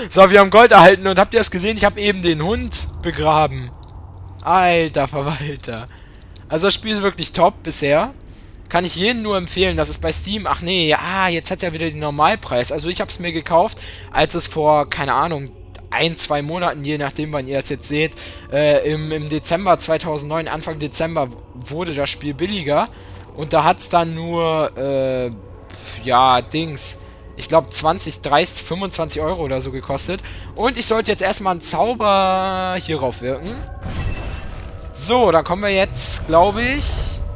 So, wir haben Gold erhalten und habt ihr es gesehen? Ich habe eben den Hund begraben. Alter Verwalter. Also das Spiel ist wirklich top bisher. Kann ich jedem nur empfehlen, das ist bei Steam... Ach nee, ja, jetzt hat ja wieder den Normalpreis. Also ich habe es mir gekauft, als es vor, keine Ahnung, 1-2 Monaten, je nachdem, wann ihr es jetzt seht, im Dezember 2009, Anfang Dezember, wurde das Spiel billiger. Und da hat es dann nur, ja, Dings... Ich glaube 20, 30, 25 Euro oder so gekostet. Und ich sollte jetzt erstmal einen Zauber hierauf wirken. So, da kommen wir jetzt, glaube ich...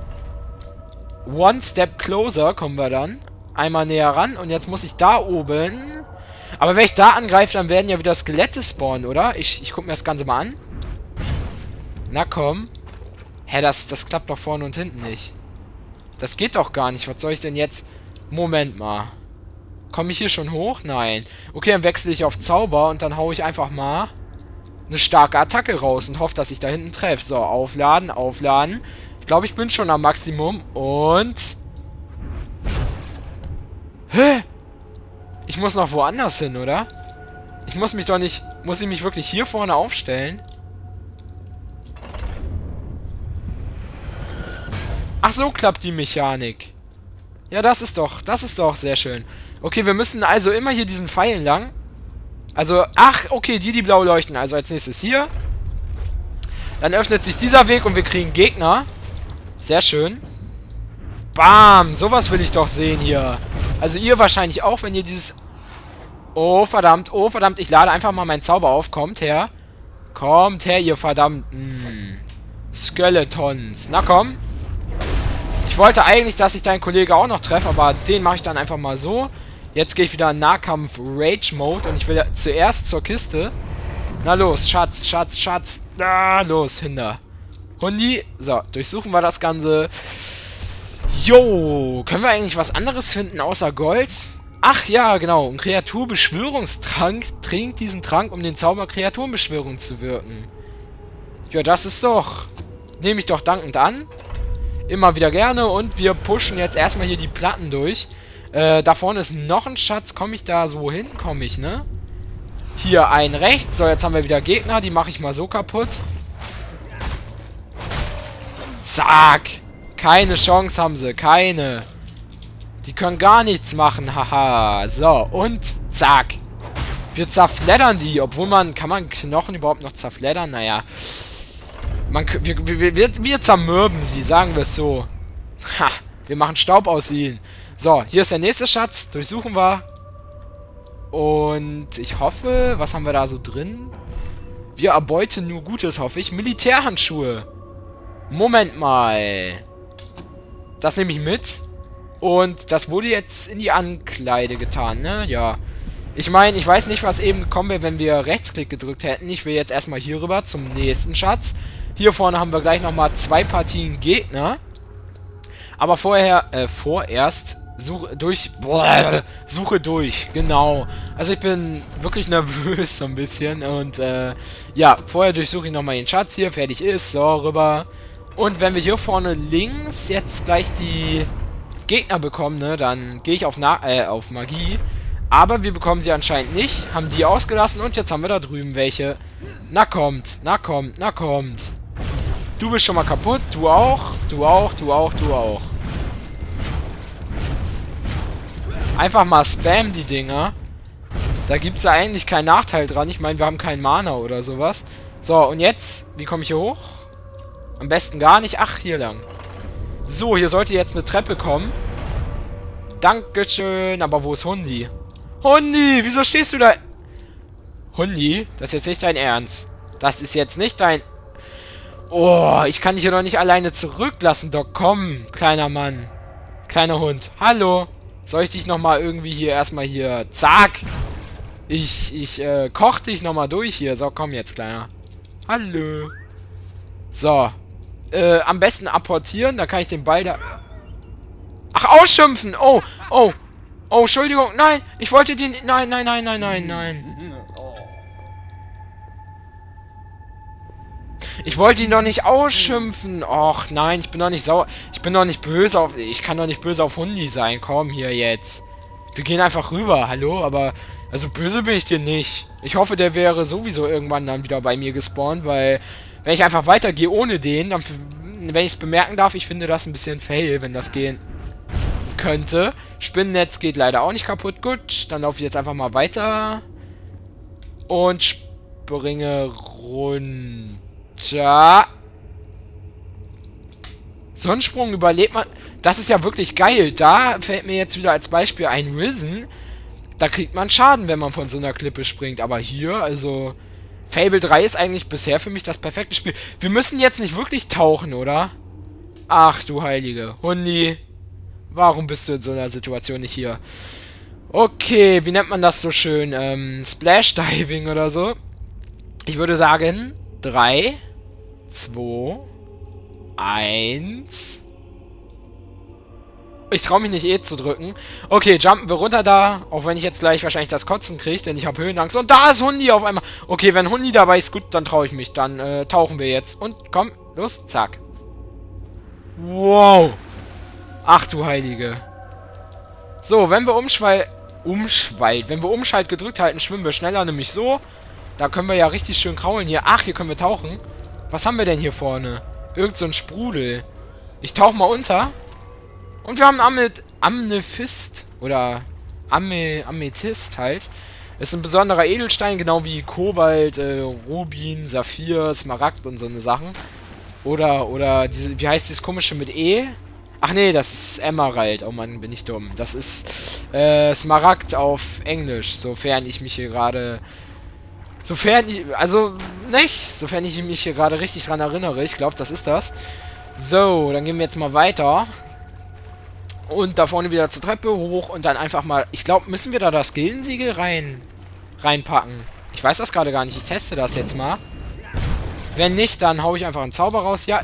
One Step Closer kommen wir dann. Einmal näher ran. Und jetzt muss ich da oben... Aber wenn ich da angreife, dann werden ja wieder Skelette spawnen, oder? Ich gucke mir das Ganze mal an. Na komm. Hä, das klappt doch vorne und hinten nicht. Das geht doch gar nicht. Was soll ich denn jetzt... Moment mal. Komme ich hier schon hoch? Nein. Okay, dann wechsle ich auf Zauber und dann haue ich einfach mal eine starke Attacke raus und hoffe, dass ich da hinten treffe. So, aufladen, aufladen. Ich glaube, ich bin schon am Maximum und... Hä? Ich muss noch woanders hin, oder? Ich muss mich doch nicht... Muss ich mich wirklich hier vorne aufstellen? Ach, so klappt die Mechanik. Ja, das ist doch sehr schön. Okay, wir müssen also immer hier diesen Pfeilen lang. Also, ach, okay, die blau leuchten. Also als nächstes hier. Dann öffnet sich dieser Weg und wir kriegen Gegner. Sehr schön. Bam, sowas will ich doch sehen hier. Also ihr wahrscheinlich auch, wenn ihr dieses... Oh, verdammt, ich lade einfach mal meinen Zauber auf. Kommt her. Kommt her, ihr verdammten Skeletons. Na komm. Ich wollte eigentlich, dass ich deinen Kollege auch noch treffe, aber den mache ich dann einfach mal so. Jetzt gehe ich wieder in Nahkampf-Rage-Mode und ich will zuerst zur Kiste. Na los, Schatz, Schatz, Schatz. Na los, Hinder. Hundi. So, durchsuchen wir das Ganze. Jo, können wir eigentlich was anderes finden außer Gold? Ach ja, genau. Ein Kreaturbeschwörungstrank trinkt diesen Trank, um den Zauber Kreaturenbeschwörung zu wirken. Ja, das ist doch... Nehme ich doch dankend an. Immer wieder gerne und wir pushen jetzt erstmal hier die Platten durch. Da vorne ist noch ein Schatz. Komme ich da so hin? Komme ich, ne? Hier ein rechts. So, jetzt haben wir wieder Gegner. Die mache ich mal so kaputt. Zack. Keine Chance haben sie. Keine. Die können gar nichts machen. Haha. So, und zack. Wir zerfleddern die. Obwohl man... Kann man Knochen überhaupt noch zerfleddern? Naja. Wir zermürben sie, sagen wir es so. Ha, wir machen Staub aus ihnen. So, hier ist der nächste Schatz. Durchsuchen wir. Und ich hoffe, was haben wir da so drin? Wir erbeuten nur Gutes, hoffe ich. Militärhandschuhe. Moment mal. Das nehme ich mit. Und das wurde jetzt in die Ankleide getan, ne? Ja. Ich meine, ich weiß nicht, was eben gekommen wäre, wenn wir Rechtsklick gedrückt hätten. Ich will jetzt erstmal hier rüber zum nächsten Schatz. Hier vorne haben wir gleich nochmal 2 Partien Gegner. Aber vorerst Suche durch. Genau. Also ich bin wirklich nervös so ein bisschen. Und ja, vorher durchsuche ich nochmal den Schatz hier. Fertig ist. So, rüber. Und wenn wir hier vorne links jetzt gleich die Gegner bekommen, ne, dann gehe ich auf Magie. Aber wir bekommen sie anscheinend nicht. Haben die ausgelassen und jetzt haben wir da drüben welche. Na kommt, na kommt, na kommt. Du bist schon mal kaputt. Du auch, du auch, du auch, du auch. Einfach mal spam die Dinger. Da gibt es ja eigentlich keinen Nachteil dran. Ich meine, wir haben keinen Mana oder sowas. So, und jetzt, wie komme ich hier hoch? Am besten gar nicht. Ach, hier lang. So, hier sollte jetzt eine Treppe kommen. Dankeschön. Aber wo ist Hundi? Hundi, wieso stehst du da? Hundi, das ist jetzt nicht dein Ernst. Das ist jetzt nicht dein... Oh, ich kann dich hier doch nicht alleine zurücklassen, Doc. Komm, kleiner Mann. Kleiner Hund. Hallo. Soll ich dich nochmal irgendwie hier erstmal hier... Zack. Ich koch dich nochmal durch hier. So, komm jetzt, Kleiner. Hallo. So. Am besten apportieren. Da kann ich den Ball da... Ach, ausschimpfen. Oh, oh. Oh, Entschuldigung. Nein, ich wollte den... Nein, nein, nein, nein, nein, nein. Ich wollte ihn doch nicht ausschimpfen. Och, nein, ich bin doch nicht sauer. Ich bin doch nicht böse auf... Ich kann doch nicht böse auf Hundi sein. Komm hier jetzt. Wir gehen einfach rüber, hallo, aber... Also böse bin ich dir nicht. Ich hoffe, der wäre sowieso irgendwann dann wieder bei mir gespawnt, weil... Wenn ich einfach weitergehe ohne den, dann... Wenn ich es bemerken darf, ich finde das ein bisschen fail, wenn das gehen könnte. Spinnennetz geht leider auch nicht kaputt. Gut, dann laufe ich jetzt einfach mal weiter. Und springe runter. So einen Sprung überlebt man... Das ist ja wirklich geil. Da fällt mir jetzt wieder als Beispiel ein Risen. Da kriegt man Schaden, wenn man von so einer Klippe springt. Aber hier, also... Fable 3 ist eigentlich bisher für mich das perfekte Spiel. Wir müssen jetzt nicht wirklich tauchen, oder? Ach du Heilige. Hundi. Warum bist du in so einer Situation nicht hier? Okay, wie nennt man das so schön? Splash Diving oder so. Ich würde sagen, 3, 2, 1... Ich traue mich nicht zu drücken. Okay, jumpen wir runter da. Auch wenn ich jetzt gleich wahrscheinlich das Kotzen kriege, denn ich habe Höhenangst. Und da ist Hundi auf einmal. Okay, wenn Hundi dabei ist, gut, dann traue ich mich. Dann tauchen wir jetzt. Und komm, los, zack. Wow. Ach du Heilige. So, wenn wir wenn wir Umschalt gedrückt halten, schwimmen wir schneller, nämlich so. Da können wir ja richtig schön kraulen hier. Ach, hier können wir tauchen. Was haben wir denn hier vorne? Irgend so ein Sprudel. Ich tauche mal unter. Und wir haben Amethyst oder Amethyst halt. Ist ein besonderer Edelstein, genau wie Kobalt, Rubin, Saphir, Smaragd und so eine Sachen. Oder diese, wie heißt dieses komische mit E? Ach nee, das ist Emerald. Oh Mann, bin ich dumm. Das ist Smaragd auf Englisch, sofern ich mich hier gerade... Sofern ich mich hier gerade richtig dran erinnere. Ich glaube, das ist das. So, dann gehen wir jetzt mal weiter. Und da vorne wieder zur Treppe hoch und dann einfach mal... Ich glaube, müssen wir da das Gildensiegel reinpacken? Ich weiß das gerade gar nicht. Ich teste das jetzt mal. Wenn nicht, dann hau ich einfach einen Zauber raus. Ja.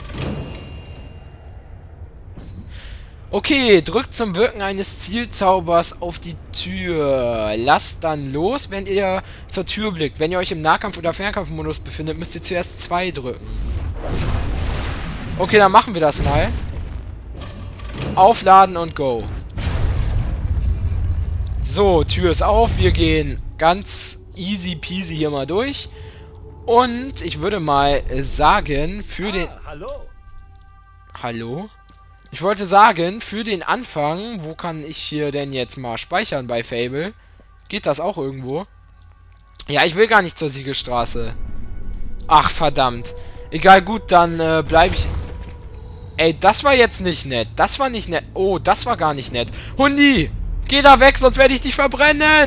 Okay, drückt zum Wirken eines Zielzaubers auf die Tür. Lasst dann los, wenn ihr zur Tür blickt. Wenn ihr euch im Nahkampf- oder Fernkampfmodus befindet, müsst ihr zuerst 2 drücken. Okay, dann machen wir das mal. Aufladen und go. So, Tür ist auf. Wir gehen ganz easy peasy hier mal durch. Und ich würde mal sagen, für den... Hallo. Hallo? Ich wollte sagen, für den Anfang, wo kann ich hier denn jetzt mal speichern bei Fable? Geht das auch irgendwo? Ja, ich will gar nicht zur Siegelstraße. Ach, verdammt. Egal, gut, dann bleibe ich... Ey, das war jetzt nicht nett. Das war nicht nett. Oh, das war gar nicht nett. Hundi! Geh da weg, sonst werde ich dich verbrennen!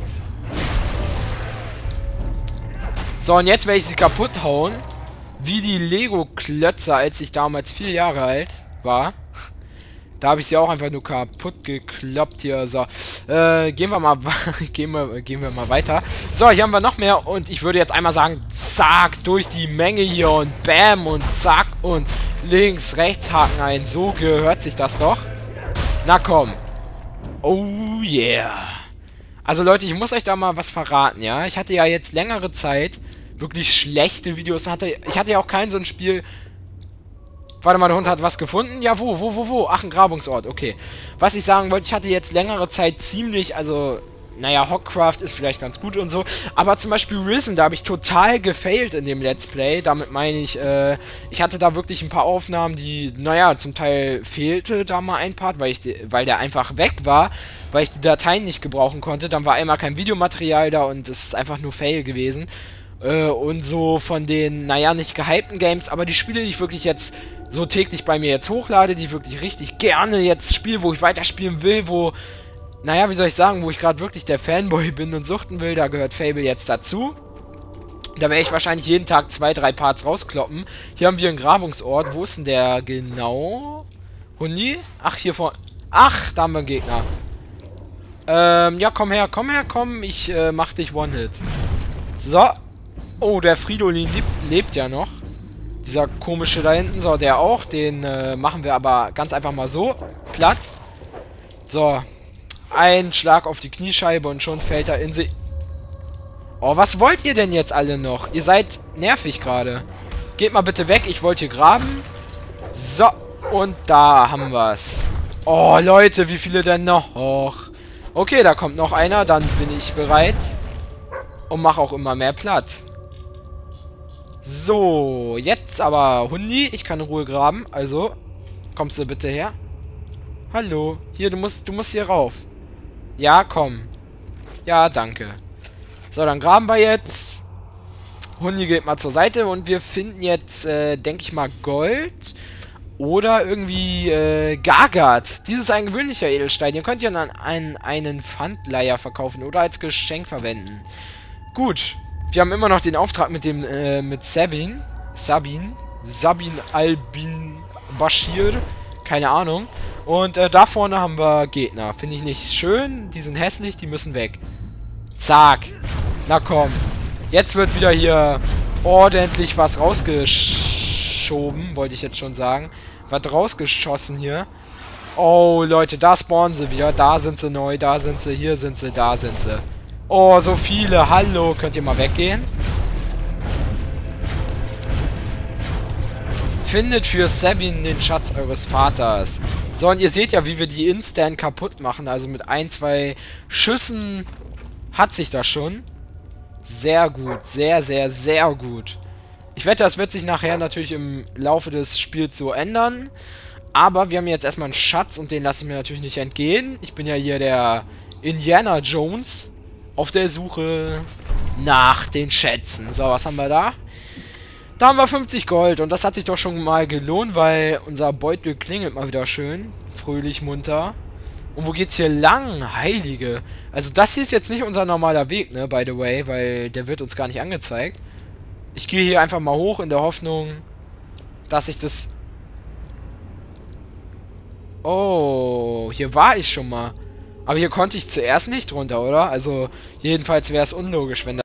So, und jetzt werde ich sie kaputt hauen. Wie die Lego-Klötze, als ich damals 4 Jahre alt war. Da habe ich sie auch einfach nur kaputt gekloppt hier. So, gehen wir mal weiter. So, hier haben wir noch mehr. Und ich würde jetzt einmal sagen, zack, durch die Menge hier und bam und zack und links, rechts Haken ein. So gehört sich das doch. Na komm. Oh yeah. Also Leute, ich muss euch da mal was verraten, ja. Ich hatte ja jetzt längere Zeit wirklich schlechte Videos. Ich hatte ja auch kein so ein Spiel... Warte mal, der Hund hat was gefunden? Ja, wo? Ach, ein Grabungsort, okay. Was ich sagen wollte, ich hatte jetzt längere Zeit ziemlich, also... Naja, Hockcraft ist vielleicht ganz gut und so. Aber zum Beispiel Risen, da habe ich total gefailt in dem Let's Play. Damit meine ich, ich hatte da wirklich ein paar Aufnahmen, die, naja, zum Teil fehlte da mal ein Part, weil der einfach weg war, weil ich die Dateien nicht gebrauchen konnte. Dann war einmal kein Videomaterial da und es ist einfach nur Fail gewesen. Und so von den, naja, nicht gehypten Games, aber die Spiele, die ich wirklich jetzt so täglich bei mir jetzt hochlade, die ich wirklich richtig gerne jetzt spiele, wo ich weiterspielen will, wo... Naja, wie soll ich sagen, wo ich gerade wirklich der Fanboy bin und suchten will, da gehört Fable jetzt dazu. Da werde ich wahrscheinlich jeden Tag 2, 3 Parts rauskloppen. Hier haben wir einen Grabungsort. Wo ist denn der genau? Hundi? Ach, hier vorne. Ach, da haben wir einen Gegner. Ja, komm her. Ich mach dich One-Hit. So. Oh, der Fridolin lebt ja noch. Dieser komische da hinten. So, der auch. Den machen wir aber ganz einfach mal so. Platt. So. Ein Schlag auf die Kniescheibe und schon fällt er in sie. Oh, was wollt ihr denn jetzt alle noch? Ihr seid nervig gerade. Geht mal bitte weg, ich wollte hier graben. So, und da haben wir's. Oh, Leute, wie viele denn noch? Och, Okay, da kommt noch einer. Dann bin ich bereit. Und mache auch immer mehr platt. So, jetzt aber, Hundi, ich kann in Ruhe graben. Also, kommst du bitte her? Hallo. Hier, du musst hier rauf. Ja, komm. Ja, danke. So, dann graben wir jetzt. Hundi geht mal zur Seite und wir finden jetzt, denke ich mal, Gold. Oder irgendwie, Gargat. Dieses ist ein gewöhnlicher Edelstein. Ihr könnt ihn an einen Pfandleiher verkaufen oder als Geschenk verwenden. Gut. Wir haben immer noch den Auftrag mit dem, mit Sabin Albin Bashir. Keine Ahnung. Und, da vorne haben wir Gegner. Finde ich nicht schön. Die sind hässlich, die müssen weg. Zack. Na komm. Jetzt wird wieder hier ordentlich was rausgeschoben, wollte ich jetzt schon sagen. Was rausgeschossen hier. Oh, Leute, da spawnen sie wieder. Da sind sie neu, da sind sie, hier sind sie, da sind sie. Oh, so viele. Hallo, könnt ihr mal weggehen? Findet für Sabin den Schatz eures Vaters. So, und ihr seht ja, wie wir die instant kaputt machen. Also mit 1, 2 Schüssen hat sich das schon. Sehr gut. Sehr, sehr, sehr gut. Ich wette, das wird sich nachher natürlich im Laufe des Spiels so ändern. Aber wir haben jetzt erstmal einen Schatz und den lasse ich mir natürlich nicht entgehen. Ich bin ja hier der Indiana Jones auf der Suche nach den Schätzen. So, was haben wir da? Da haben wir 50 Gold und das hat sich doch schon mal gelohnt, weil unser Beutel klingelt mal wieder schön. Fröhlich, munter. Und wo geht's hier lang? Heilige. Also das hier ist jetzt nicht unser normaler Weg, ne, by the way, weil der wird uns gar nicht angezeigt. Ich gehe hier einfach mal hoch in der Hoffnung, dass ich das... Oh, hier war ich schon mal. Aber hier konnte ich zuerst nicht runter, oder? Also, jedenfalls wäre es unlogisch, wenn